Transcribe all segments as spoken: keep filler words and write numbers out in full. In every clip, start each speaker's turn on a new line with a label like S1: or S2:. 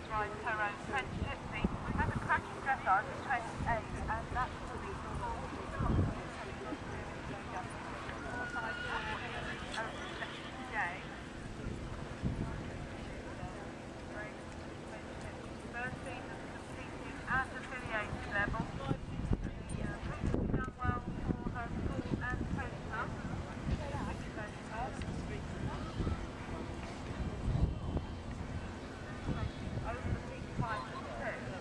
S1: rides her own French Gypsy, has a cracking dressage of twenty-eight, and that's for the four today. thirteen competing at affiliated level. The uh, previously done well for her school and coach club, which is only first. Over the peak time of two.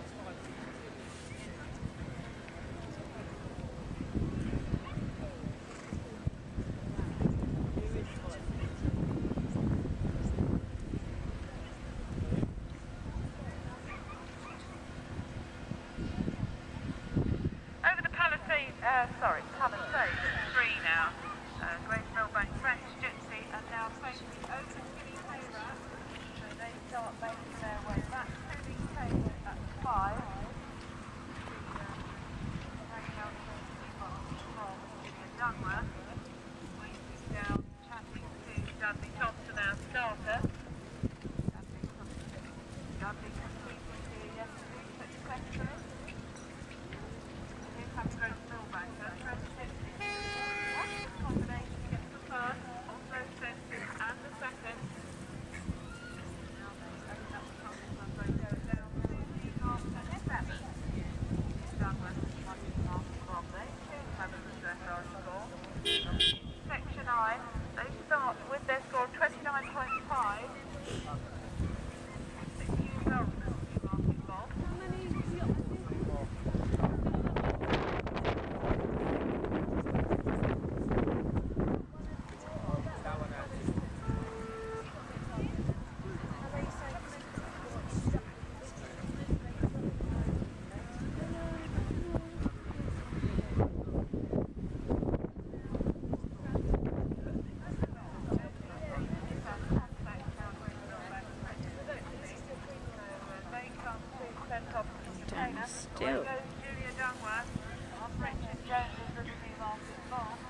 S1: Uh, sorry, Palisade at three now. Uh, Great Millbank French Gypsy and now facing the open Guinea Hayra. So they start making their way back to the table at five. From Dunworth, squeezing down, chatting to Dudley Thompson, our starter. Dudley completed here yesterday, successfully. Great Millbank, that's French Gypsy. That's the combination to get the first, also senses, and the second. Now they open up the front and they go down to the after seven. Dunworth is one after Bromley, two having the dressage score. Section I, they start with their score of twenty-nine point five. Six years old, Newmarket Bob. How many?
S2: Still.
S1: Julia Dunworth, off Richard Jones' Liberty Market Boss.